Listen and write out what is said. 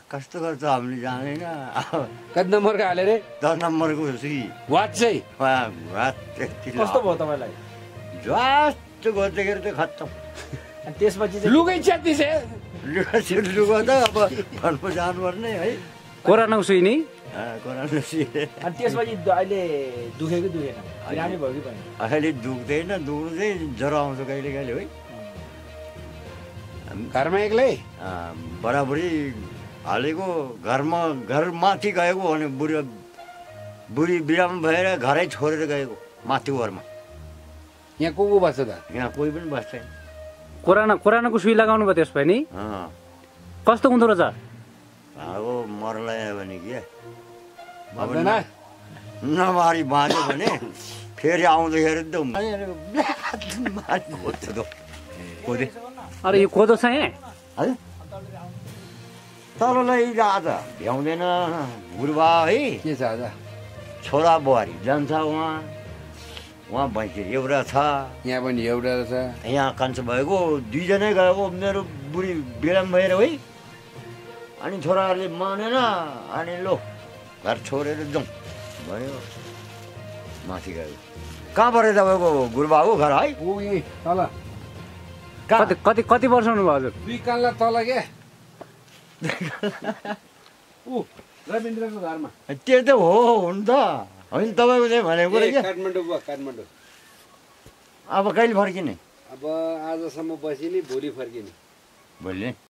कस्तो गर्छ हामीले जानेन। कति नम्बरको हाले रे? 10 नम्बरको सी वाच चाहिँ कस्तो भयो तपाईँलाई? जस्तो गर्दाखेरि त खत्तम। अनि त्यसपछि चाहिँ लुगै च्यात्ती छ। लुगा त अब घरमा जानुपर्ने है। कोरोना सुई नि कोरोना सी। अनि त्यसपछि अहिले दुखेको दुखेन? बिरामी भयो कि पनि? अहिले दुख्दैन, दुख्नु चाहिँ ज्वरो आउँछ कहिले कहिले है। घरमा एक्लै? बराबरी हालेको घरमाथि गएको भने बुढी बिरामी भएर घरै छोडेर गएको माथि घरमा। यहाँ को बस्छ त? यहाँ कोही पनि बस्दैन। कोरोनाको सुई लगाउनु भयो त्यसपछि नि? कस्तो हुँदो रहेछ? अब मर्लायो भने के भन्दैन? नमारी बाँच्यो भने फेरि आउँदाखेरि त कोदे। अरे यो कोदो छ यहाँ? है तललाई आज भ्याउँदैन बुढबा है। के छ आज? छोरा बुहारी जान्छ उहाँ भैँसी एउटा छ। यहाँ पनि एउटा रहेछ। यहाँ कान्छो भएको 2 जनै गएको मेरो बुढी बिरामी भएर है। अनि छोराहरूले मानेन अनि लो घर छोडेर जाउँ भयो माथि गयो। कहाँबाट तपाईँको गुरुबाबु घर है? उही तल कति वर्ष हुनुभयो हजुर? 2 कान्ला तल के रविन्द्रको घरमा। त्यो त हो नि त होइन तपाईँको चाहिँ भनेको कुरा के? काठमाडौँ भयो काठमाडौँ। अब कहिले फर्किने? अब आजसम्म बसिने भोलि फर्किने। भोलि